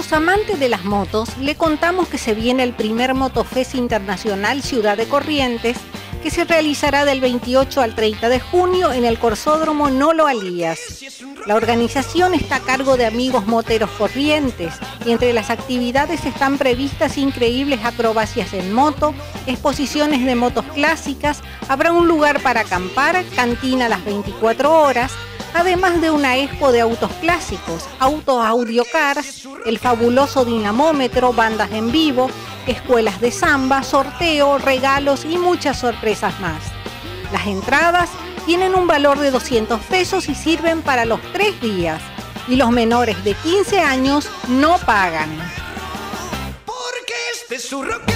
los amantes de las motos, le contamos que se viene el primer Motofest Internacional Ciudad de Corrientes, que se realizará del 28 al 30 de junio en el Corsódromo Nolo Alías. La organización está a cargo de Amigos Moteros Corrientes y entre las actividades están previstas increíbles acrobacias en moto, exposiciones de motos clásicas, habrá un lugar para acampar, cantina a las 24 horas, además de una expo de autos clásicos, autos audiocars, el fabuloso dinamómetro, bandas en vivo, escuelas de samba, sorteo, regalos y muchas sorpresas más. Las entradas tienen un valor de 200 pesos y sirven para los 3 días. Y los menores de 15 años no pagan. Porque este es su rock.